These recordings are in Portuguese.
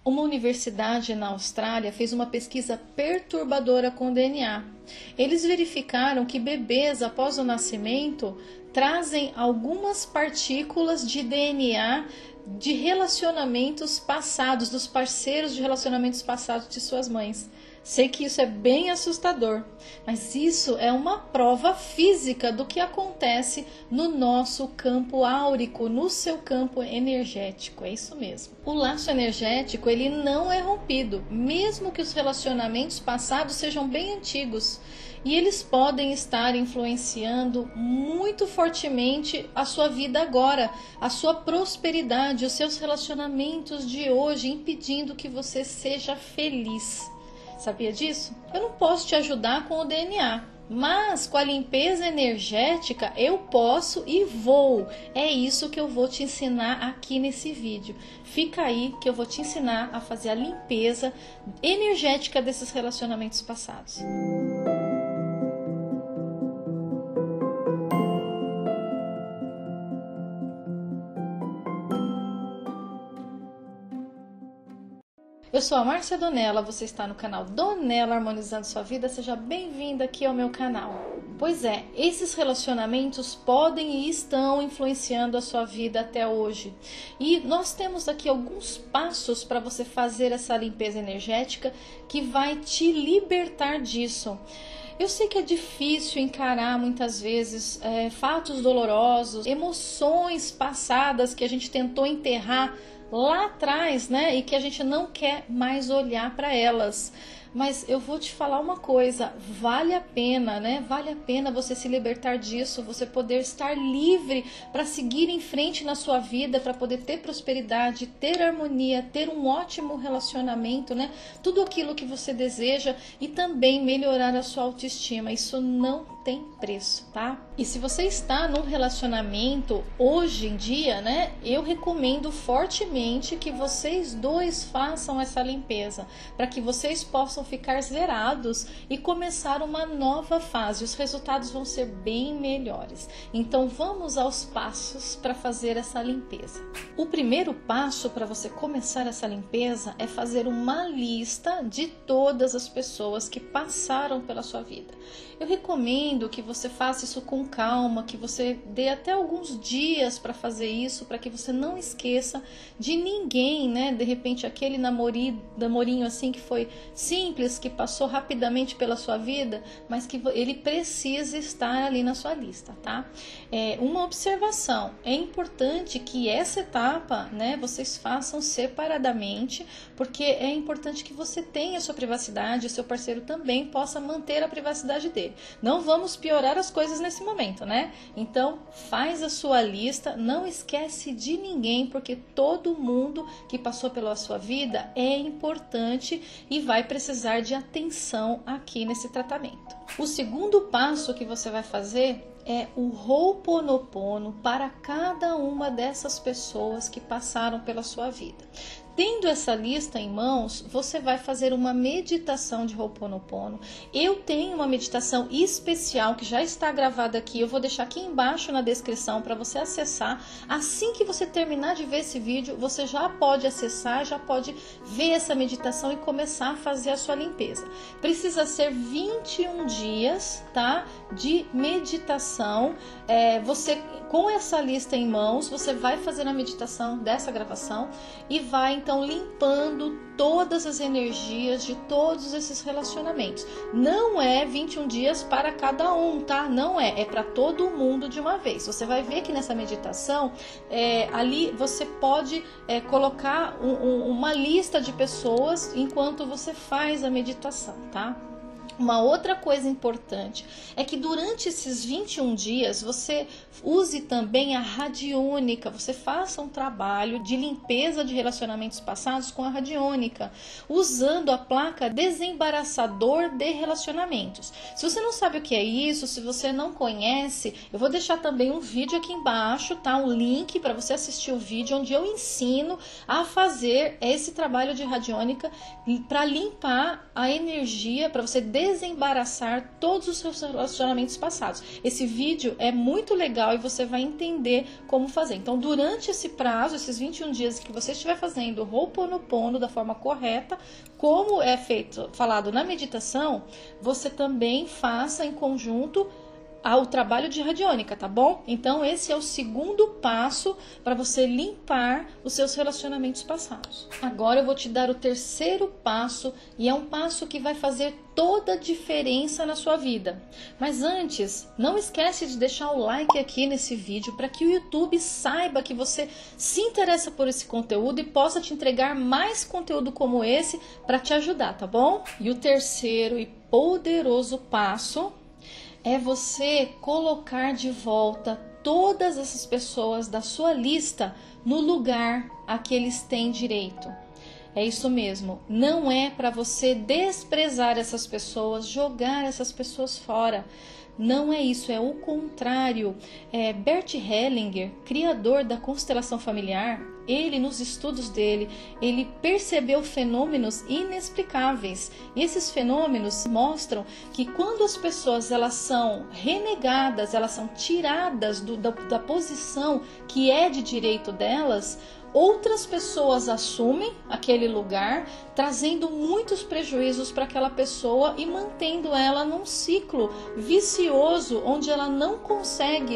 Uma universidade na Austrália fez uma pesquisa perturbadora com o DNA. Eles verificaram que bebês após o nascimento trazem algumas partículas de DNA de relacionamentos passados, dos parceiros de relacionamentos passados de suas mães. Sei que isso é bem assustador, mas isso é uma prova física do que acontece no nosso campo áurico, no seu campo energético, é isso mesmo. O laço energético, ele não é rompido, mesmo que os relacionamentos passados sejam bem antigos. E eles podem estar influenciando muito fortemente a sua vida agora, a sua prosperidade, os seus relacionamentos de hoje, impedindo que você seja feliz. Sabia disso? Eu não posso te ajudar com o DNA, mas com a limpeza energética eu posso e vou. É isso que eu vou te ensinar aqui nesse vídeo. Fica aí que eu vou te ensinar a fazer a limpeza energética desses relacionamentos passados. Eu sou a Márcia Donella, você está no canal Donella Harmonizando Sua Vida, seja bem-vinda aqui ao meu canal. Pois é, esses relacionamentos podem e estão influenciando a sua vida até hoje. E nós temos aqui alguns passos para você fazer essa limpeza energética que vai te libertar disso. Eu sei que é difícil encarar muitas vezes fatos dolorosos, emoções passadas que a gente tentou enterrar lá atrás, né? E que a gente não quer mais olhar para elas. Mas eu vou te falar uma coisa, vale a pena, né? Vale a pena você se libertar disso, você poder estar livre para seguir em frente na sua vida, para poder ter prosperidade, ter harmonia, ter um ótimo relacionamento, né? Tudo aquilo que você deseja e também melhorar a sua autoestima. Isso não tem preço, tá? E se você está num relacionamento hoje em dia, né? Eu recomendo fortemente que vocês dois façam essa limpeza, para que vocês possam ficar zerados e começar uma nova fase. Os resultados vão ser bem melhores. Então vamos aos passos para fazer essa limpeza. O primeiro passo para você começar essa limpeza é fazer uma lista de todas as pessoas que passaram pela sua vida. Eu recomendo que você faça isso com calma, que você dê até alguns dias para fazer isso, para que você não esqueça de ninguém, né? De repente aquele namorinho assim que foi simples, que passou rapidamente pela sua vida, mas que ele precisa estar ali na sua lista, tá? Uma observação, é importante que essa etapa, né, vocês façam separadamente, porque é importante que você tenha a sua privacidade, o seu parceiro também possa manter a privacidade dele. Não vamos piorar as coisas nesse momento, né? Então, faz a sua lista, não esquece de ninguém, porque todo mundo que passou pela sua vida é importante e vai precisar de atenção aqui nesse tratamento. O segundo passo que você vai fazer é o Ho'oponopono para cada uma dessas pessoas que passaram pela sua vida. Tendo essa lista em mãos, você vai fazer uma meditação de Ho'oponopono. Eu tenho uma meditação especial que já está gravada aqui. Eu vou deixar aqui embaixo na descrição para você acessar. Assim que você terminar de ver esse vídeo, você já pode acessar, já pode ver essa meditação e começar a fazer a sua limpeza. Precisa ser 21 dias, tá? De meditação. Você, com essa lista em mãos, você vai fazer a meditação dessa gravação e vai então limpando todas as energias de todos esses relacionamentos. Não é 21 dias para cada um, tá? Não é para todo mundo de uma vez. Você vai ver que nessa meditação, ali você pode colocar uma lista de pessoas enquanto você faz a meditação, tá? Uma outra coisa importante é que durante esses 21 dias você use também a radiônica, você faça um trabalho de limpeza de relacionamentos passados com a radiônica, usando a placa desembaraçador de relacionamentos. Se você não sabe o que é isso, se você não conhece, eu vou deixar também um vídeo aqui embaixo, tá? Um link para você assistir o vídeo onde eu ensino a fazer esse trabalho de radiônica para limpar a energia, para você desembaraçar todos os seus relacionamentos passados. Esse vídeo é muito legal e você vai entender como fazer. Então, durante esse prazo, esses 21 dias que você estiver fazendo Ho'oponopono da forma correta, como é falado na meditação, você também faça em conjunto ao trabalho de radiônica, tá bom? Então esse é o segundo passo para você limpar os seus relacionamentos passados. Agora eu vou te dar o terceiro passo, e é um passo que vai fazer toda a diferença na sua vida. Mas antes, não esquece de deixar o like aqui nesse vídeo para que o YouTube saiba que você se interessa por esse conteúdo e possa te entregar mais conteúdo como esse para te ajudar, tá bom? E o terceiro e poderoso passo é você colocar de volta todas essas pessoas da sua lista no lugar a que eles têm direito. É isso mesmo, não é para você desprezar essas pessoas, jogar essas pessoas fora. Não é isso, é o contrário. Bert Hellinger, criador da constelação familiar, ele, nos estudos dele, ele percebeu fenômenos inexplicáveis. E esses fenômenos mostram que quando as pessoas elas são renegadas, elas são tiradas da posição que é de direito delas, outras pessoas assumem aquele lugar, trazendo muitos prejuízos para aquela pessoa e mantendo ela num ciclo vicioso, onde ela não consegue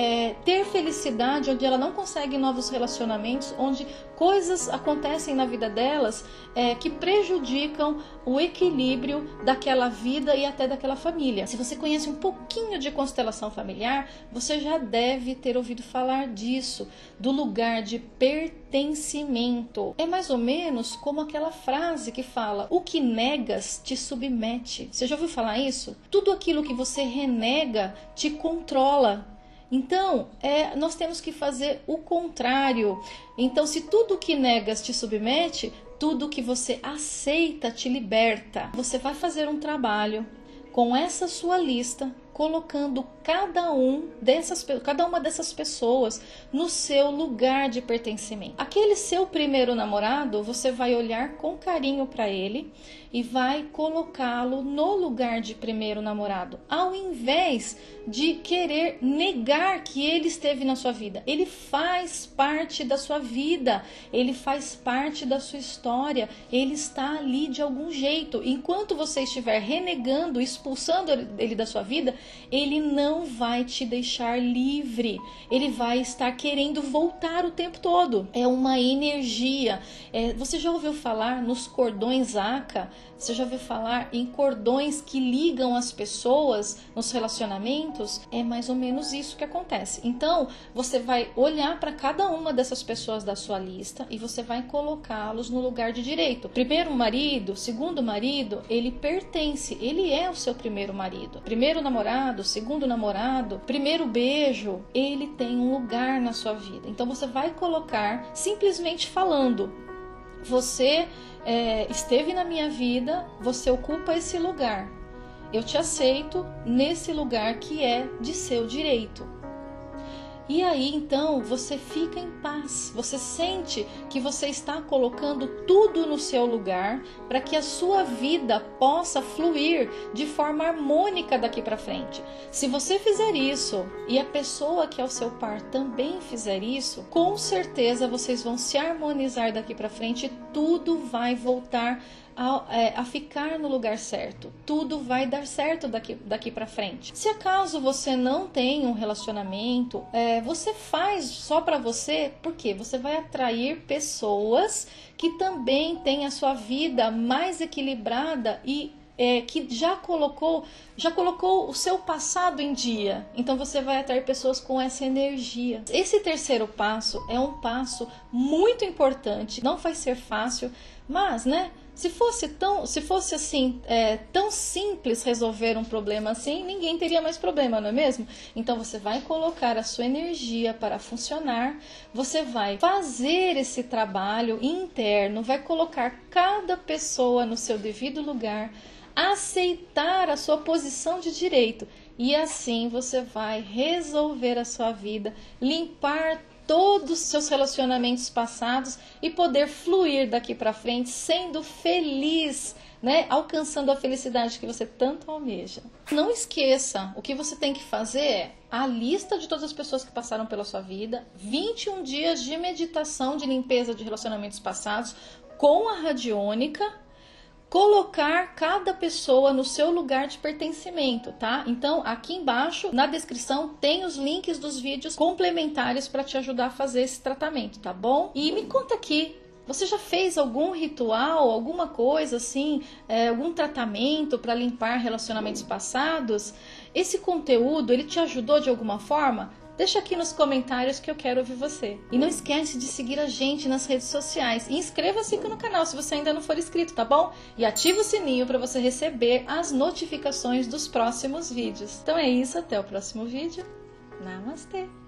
ter felicidade, onde ela não consegue novos relacionamentos, onde coisas acontecem na vida delas que prejudicam o equilíbrio daquela vida e até daquela família. Se você conhece um pouquinho de constelação familiar, você já deve ter ouvido falar disso, do lugar de pertencimento. É mais ou menos como aquela frase que fala: o que negas te submete. Você já ouviu falar isso? Tudo aquilo que você renega te controla. Então, nós temos que fazer o contrário. Então, se tudo que negas te submete, tudo que você aceita te liberta. Você vai fazer um trabalho com essa sua lista, colocando cada uma dessas pessoas no seu lugar de pertencimento. Aquele seu primeiro namorado, você vai olhar com carinho para ele e vai colocá-lo no lugar de primeiro namorado, ao invés de querer negar que ele esteve na sua vida. Ele faz parte da sua vida, ele faz parte da sua história, ele está ali de algum jeito. Enquanto você estiver renegando, expulsando ele da sua vida, ele não vai te deixar livre, ele vai estar querendo voltar o tempo todo. É uma energia. Você já ouviu falar nos cordões ACA? Você já ouviu falar em cordões que ligam as pessoas nos relacionamentos? É mais ou menos isso que acontece. Então, você vai olhar para cada uma dessas pessoas da sua lista e você vai colocá-los no lugar de direito. Primeiro marido, segundo marido, ele pertence, ele é o seu primeiro marido. Primeiro namorado, segundo namorado, primeiro beijo, ele tem um lugar na sua vida. Então, você vai colocar simplesmente falando: você esteve na minha vida, você ocupa esse lugar. Eu te aceito nesse lugar que é de seu direito. E aí, então, você fica em paz. Você sente que você está colocando tudo no seu lugar para que a sua vida possa fluir de forma harmônica daqui para frente. Se você fizer isso e a pessoa que é o seu par também fizer isso, com certeza vocês vão se harmonizar daqui para frente e tudo vai voltar a ficar no lugar certo. Tudo vai dar certo daqui para frente. Se acaso você não tem um relacionamento, você faz só para você, porque você vai atrair pessoas que também têm a sua vida mais equilibrada e que já colocou o seu passado em dia. Então você vai atrair pessoas com essa energia. Esse terceiro passo é um passo muito importante. Não vai ser fácil, mas, se fosse assim, tão simples resolver um problema assim, ninguém teria mais problema, não é mesmo? Então você vai colocar a sua energia para funcionar, você vai fazer esse trabalho interno, vai colocar cada pessoa no seu devido lugar, aceitar a sua posição de direito, e assim você vai resolver a sua vida, limpar todos os seus relacionamentos passados e poder fluir daqui para frente sendo feliz, né? Alcançando a felicidade que você tanto almeja. Não esqueça, o que você tem que fazer é a lista de todas as pessoas que passaram pela sua vida, 21 dias de meditação de limpeza de relacionamentos passados com a radiônica, colocar cada pessoa no seu lugar de pertencimento, tá? Então, aqui embaixo, na descrição, tem os links dos vídeos complementares para te ajudar a fazer esse tratamento, tá bom? E me conta aqui, você já fez algum ritual, alguma coisa assim, algum tratamento para limpar relacionamentos passados? Esse conteúdo, ele te ajudou de alguma forma? Deixa aqui nos comentários que eu quero ouvir você. E não esquece de seguir a gente nas redes sociais. E inscreva-se aqui no canal se você ainda não for inscrito, tá bom? E ativa o sininho para você receber as notificações dos próximos vídeos. Então é isso, até o próximo vídeo. Namastê!